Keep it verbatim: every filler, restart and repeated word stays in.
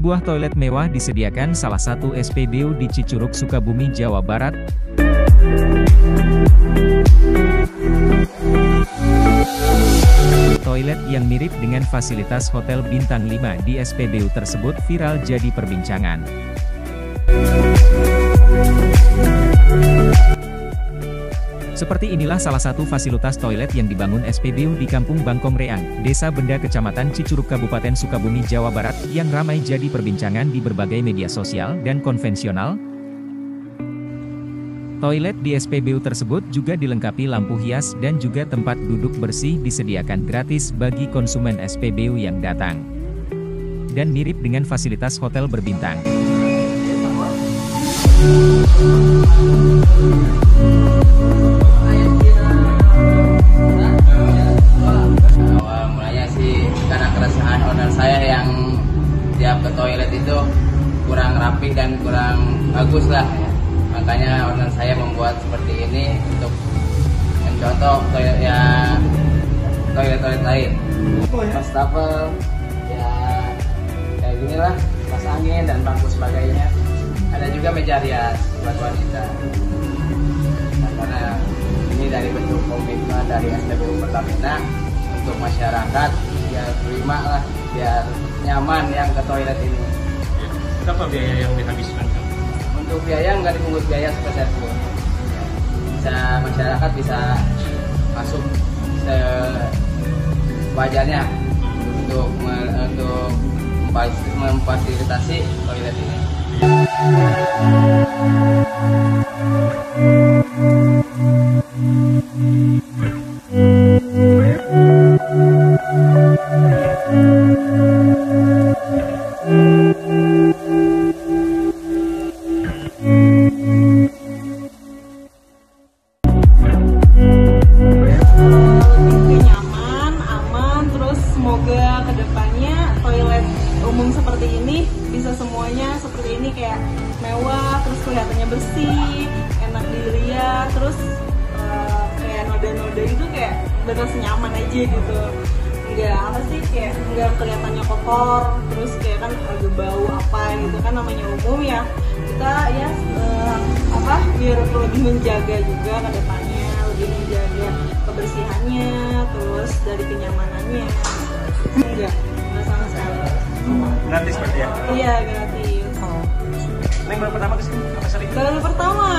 Sebuah toilet mewah disediakan salah satu S P B U di Cicurug, Sukabumi, Jawa Barat. Toilet yang mirip dengan fasilitas hotel bintang lima di S P B U tersebut viral jadi perbincangan. Seperti inilah salah satu fasilitas toilet yang dibangun S P B U di Kampung Bangkong Reang, Desa Benda, Kecamatan Cicurug, Kabupaten Sukabumi, Jawa Barat, yang ramai jadi perbincangan di berbagai media sosial dan konvensional. Toilet di S P B U tersebut juga dilengkapi lampu hias dan juga tempat duduk bersih disediakan gratis bagi konsumen S P B U yang datang. Dan mirip dengan fasilitas hotel berbintang. Awal mulanya sih karena keresahan owner saya yang tiap ke toilet itu kurang rapi dan kurang bagus lah. Makanya owner saya membuat seperti ini untuk mencontoh toilet ya toilet-toilet lain. Wastafel ya kayak gini lah, kipas angin dan bangku sebagainya. Ada juga meja rias buat wanita. Nah, karena ini dari bentuk komitmen dari S P B U Pertamina untuk masyarakat biar terima lah, biar nyaman yang ke toilet ini. Berapa biaya yang dihabiskan? Untuk biaya nggak dipungut biaya sepeser pun. Bisa masyarakat bisa masuk sewajarnya untuk untuk memfasilitasi toilet ini. Semoga kedepannya toilet umum seperti ini bisa semuanya seperti ini, kayak mewah, terus kelihatannya bersih, enak dilihat, terus uh, kayak noda-noda itu kayak bener nyaman aja gitu, nggak apa sih kayak nggak kelihatannya kotor, terus kayak kan agak bau apa gitu kan, namanya umum ya, kita ya uh, apa biar lebih menjaga juga kedepannya, lebih menjaga kebersihannya, terus dari kenyamanannya. Enggak, enggak sama sekali. Gratis berarti ya? Iya, gratis. Ini baru pertama ke sini? Apa sering? Baru pertama,